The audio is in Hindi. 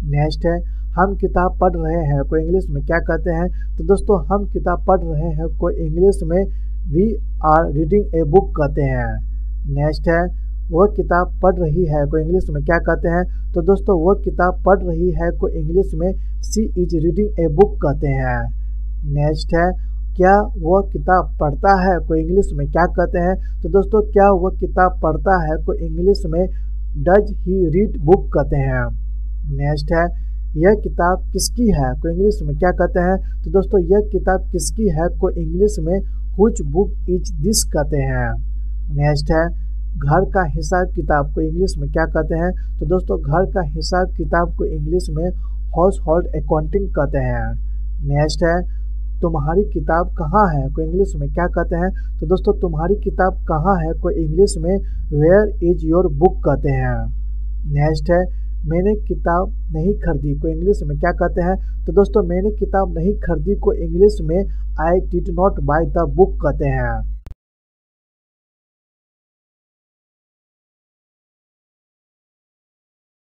नेक्स्ट है हम किताब पढ़ रहे हैं को इंग्लिश में क्या कहते हैं? तो दोस्तों हम किताब पढ़ रहे हैं को इंग्लिश में we are reading a book कहते हैं। नेक्स्ट है वह किताब पढ़ रही है को इंग्लिश में क्या कहते हैं? तो दोस्तों वह किताब पढ़ रही है को इंग्लिश में she is reading a book कहते हैं। नेक्स्ट है क्या वह किताब पढ़ता है को इंग्लिश में क्या कहते हैं? तो दोस्तों क्या वह किताब पढ़ता है को इंग्लिश में डज ही रीड बुक कहते हैं। नेक्स्ट है यह किताब किसकी है को इंग्लिश में क्या कहते हैं? तो दोस्तों यह किताब किसकी है को इंग्लिश में व्हिच बुक इज दिस कहते हैं। नेक्स्ट है घर का हिसाब किताब को इंग्लिश में क्या कहते हैं? तो दोस्तों घर का हिसाब किताब को इंग्लिश में हाउस होल्ड अकाउंटिंग कहते हैं। नेक्स्ट है तुम्हारी किताब कहाँ है को इंग्लिश में क्या कहते हैं? तो दोस्तों तुम्हारी किताब कहाँ है को इंग्लिश में वेयर इज योर बुक कहते हैं। नेक्स्ट है मैंने किताब नहीं खरीदी को इंग्लिश में क्या कहते हैं? तो दोस्तों मैंने किताब नहीं खरीदी को इंग्लिश में I did not buy the book कहते हैं।